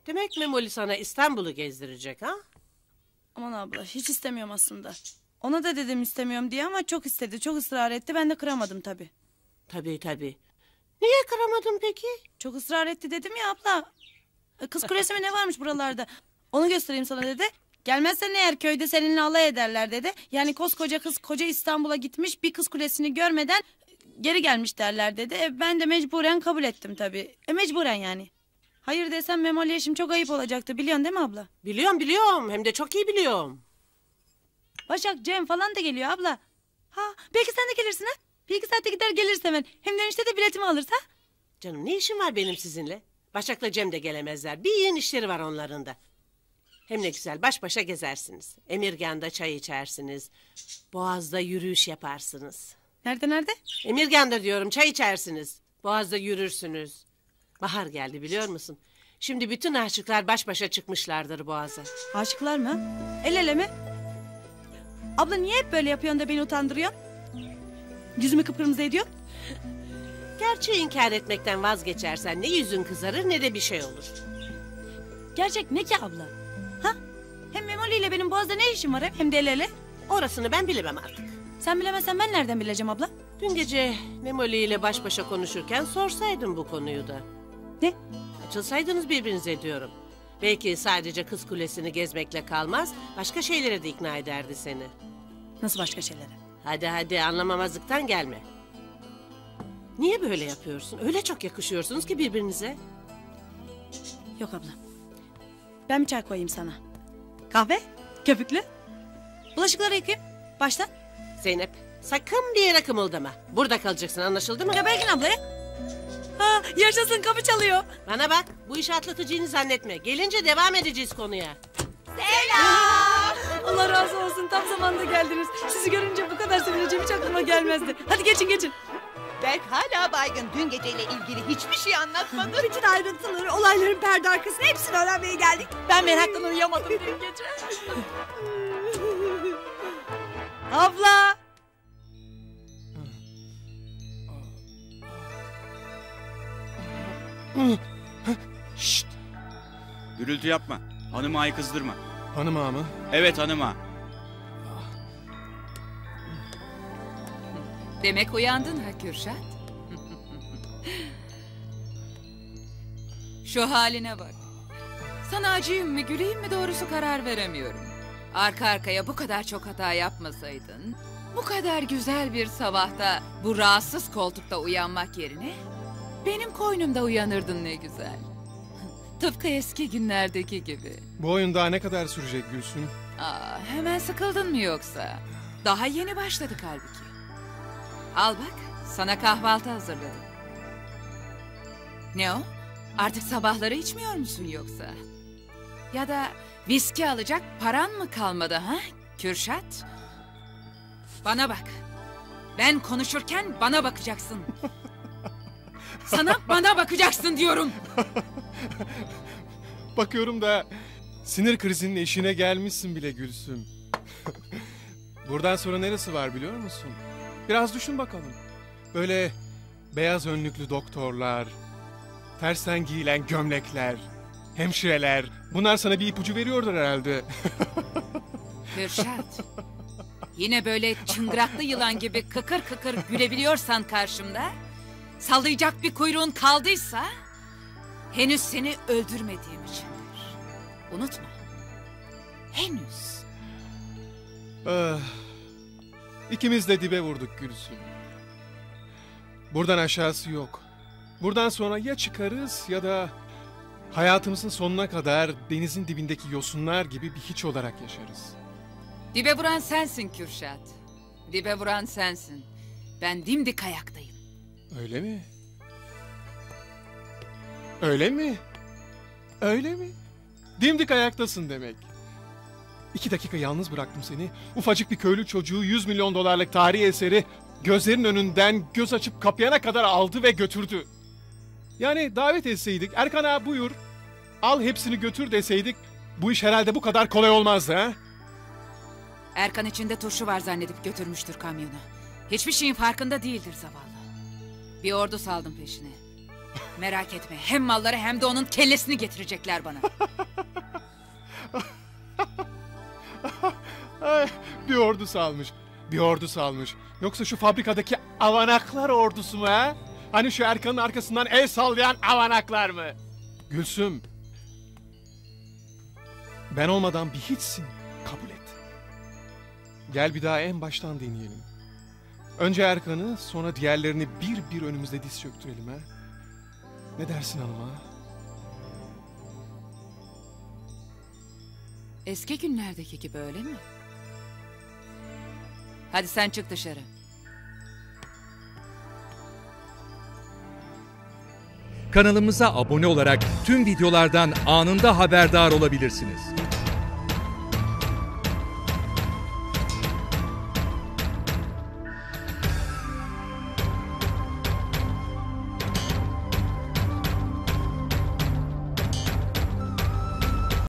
Demek Memoli sana İstanbul'u gezdirecek ha? Aman abla hiç istemiyorum aslında. Ona da dedim istemiyorum diye ama çok istedi, çok ısrar etti. Ben de kıramadım tabii. Tabii. Niye kıramadın peki? Çok ısrar etti dedim ya abla. Kız kulesi mi ne varmış buralarda? Onu göstereyim sana dedi. Gelmezsen eğer köyde seninle alay ederler dedi. Yani koskoca kız koca İstanbul'a gitmiş bir kız kulesini görmeden geri gelmiş derler dedi. Ben de mecburen kabul ettim tabii. Mecburen yani. Hayır desem Memoli'ye şimdi çok ayıp olacaktı biliyorsun değil mi abla? Biliyorum hem de çok iyi biliyorum. Başak, Cem falan da geliyor abla. Ha belki sen de gelirsin ha. Bir iki saatte gider geliriz hemen. Hem dönüşte de biletimi alırız ha. Canım ne işim var benim sizinle? Başak'la Cem de gelemezler. Bir yığın işleri var onların da. Hem ne güzel baş başa gezersiniz. Emirgan'da çay içersiniz. Boğaz'da yürüyüş yaparsınız. Nerede? Emirgan'da diyorum çay içersiniz. Boğaz'da yürürsünüz. Bahar geldi biliyor musun? Şimdi bütün aşıklar baş başa çıkmışlardır Boğaz'a. Aşıklar mı? El ele mi? Abla niye hep böyle yapıyorsun da beni utandırıyorsun? Yüzümü kıpkırmızı ediyorsun. Gerçeği inkar etmekten vazgeçersen ne yüzün kızarır ne de bir şey olur. Gerçek ne ki abla? Ha? Hem Memoli ile benim Boğaz'da ne işim var hem de el ele? Orasını ben bilemem artık. Sen bilemezsen ben nereden bileceğim abla? Dün gece Memoli ile baş başa konuşurken sorsaydım bu konuyu da. Ne? Açılsaydınız birbirinize diyorum. Belki sadece kız kulesini gezmekle kalmaz, başka şeylere de ikna ederdi seni. Nasıl başka şeylere? Hadi anlamamazlıktan gelme. Niye böyle yapıyorsun? Öyle çok yakışıyorsunuz ki birbirinize. Yok abla. Ben bir çay koyayım sana. Kahve? Köpüklü? Bulaşıkları yıkayayım. Baştan. Zeynep, sakın bir yere kımıldama. Burada kalacaksın, anlaşıldı mı? Ya Belgin ablaya. Ha, yaşasın kapı çalıyor. Bana bak, bu işi atlatacağını zannetme. Gelince devam edeceğiz konuya. Selam. Allah razı olsun, tam zamanında geldiniz. Sizi görünce bu kadar sevineceğim hiç aklıma gelmezdi. Hadi geçin. Berk hala baygın. Dün geceyle ilgili hiçbir şey anlatmadı. Bütün ayrıntıları, olayların perde arkasını hepsini öğrenmeye geldik. Ben meraktan uyuyamadım dün gece. Abla. Şşt! Gürültü yapma. Hanım ağayı kızdırma. Hanım ağa mı? Evet hanım ağa. Demek uyandın ha Kürşat? Şu haline bak. Sana acıyım mı güleyim mi doğrusu karar veremiyorum. Arka arkaya bu kadar çok hata yapmasaydın... ...bu kadar güzel bir sabahta bu rahatsız koltukta uyanmak yerine... ...benim koynumda uyanırdın ne güzel. Tıpkı eski günlerdeki gibi. Bu oyun daha ne kadar sürecek Gülsüm? Hemen sıkıldın mı yoksa? Daha yeni başladık halbuki. Al bak, sana kahvaltı hazırladım. Ne o? Artık sabahları içmiyor musun yoksa? Ya da viski alacak paran mı kalmadı ha Kürşat? Bana bak. Ben konuşurken bana bakacaksın. Sana bana bakacaksın diyorum. Bakıyorum da sinir krizinin eşine gelmişsin bile Gülsüm. Buradan sonra neresi var biliyor musun? Biraz düşün bakalım. Böyle beyaz önlüklü doktorlar, tersten giyilen gömlekler, hemşireler. Bunlar sana bir ipucu veriyordur herhalde. Kürşat. Yine böyle çıngıraklı yılan gibi kıkır kıkır gülebiliyorsan karşımda... ...sallayacak bir kuyruğun kaldıysa... ...henüz seni öldürmediğim içindir. Unutma. Henüz. İkimiz de dibe vurduk Gülsüm. Buradan aşağısı yok. Buradan sonra ya çıkarız ya da... ...hayatımızın sonuna kadar denizin dibindeki yosunlar gibi bir hiç olarak yaşarız. Dibe vuran sensin Kürşat. Dibe vuran sensin. Ben dimdik ayaktayım. Öyle mi? Öyle mi? Öyle mi? Dimdik ayaktasın demek. 2 dakika yalnız bıraktım seni. Ufacık bir köylü çocuğu 100 milyon dolarlık tarihi eseri gözlerin önünden göz açıp kapayana kadar aldı ve götürdü. Yani davet etseydik, Erkan ağa buyur, al hepsini götür deseydik, bu iş herhalde bu kadar kolay olmazdı ha? Erkan içinde turşu var zannedip götürmüştür kamyonu. Hiçbir şeyin farkında değildir zavallı. Bir ordu saldım peşine. Merak etme, hem malları hem de onun kellesini getirecekler bana. Ay, bir ordu salmış. Bir ordu salmış. Yoksa şu fabrikadaki avanaklar ordusu mu ha? Hani şu Erkan'ın arkasından el sallayan avanaklar mı? Gülsüm. Ben olmadan bir hiçsin. Kabul et. Gel bir daha en baştan deneyelim. Önce Erkan'ı, sonra diğerlerini bir bir önümüzde diz çöktürelim ha. Ne dersin hanıma? Eski günlerdeki gibi öyle mi? Hadi sen çık dışarı. Kanalımıza abone olarak tüm videolardan anında haberdar olabilirsiniz.